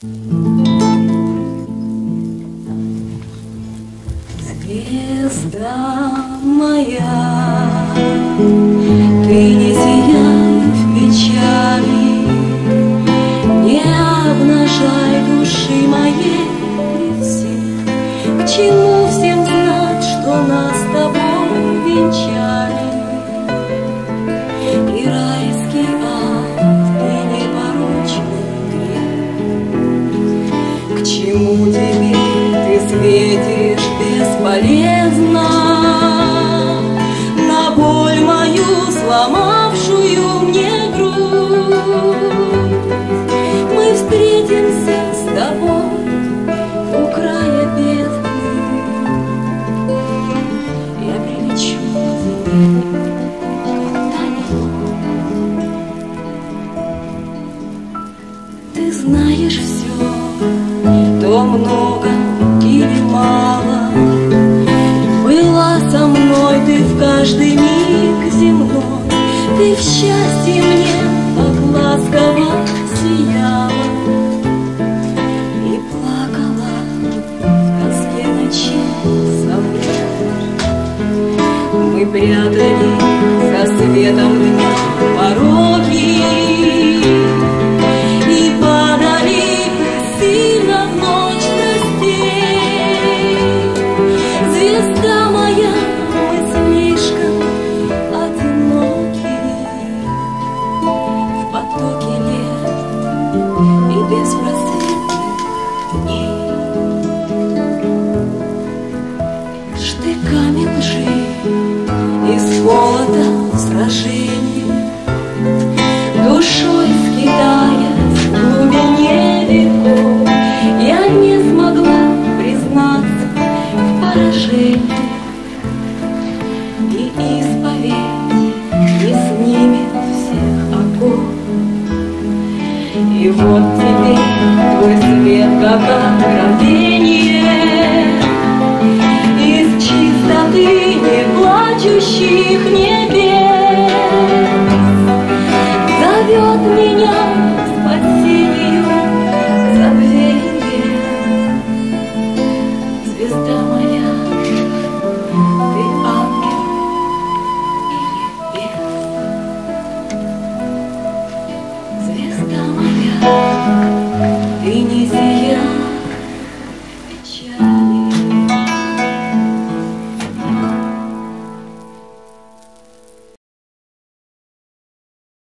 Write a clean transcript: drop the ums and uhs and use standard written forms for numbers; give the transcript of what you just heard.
Звезда моя, ты не сияй в печали, не обнажай души моей при всех. К чему всем знать, что нас с тобой венчали? И райский ад, и непорочный грех. К чему тебе ты светишь бесполезно на боль мою, сломавшую мне грудь? Мы встретимся с тобой у края бездны. Я прилечу к тебе куда-нибудь. Ты знаешь все, то много или мало. Была со мной ты в каждый миг земной. Ты в счастье мне так ласково сияла и плакала в тоске ночи со мной. Мы прятали за светом дня пороки и падали сильно в ночь страстей. Звезда моя, мы слишком одиноки в потоке лет и беспросветных дней. Штыками лжи из холода сражений, душой скитаясь в глубине веков, я не смогла признаться в поражении, и исповедь не снимет всех оков. И вот теперь твой свет как откровение из чистоты неплачущих небес зовет меня к спасению, к забвению. Звезда моя, ты ангел или бес? Звезда моя.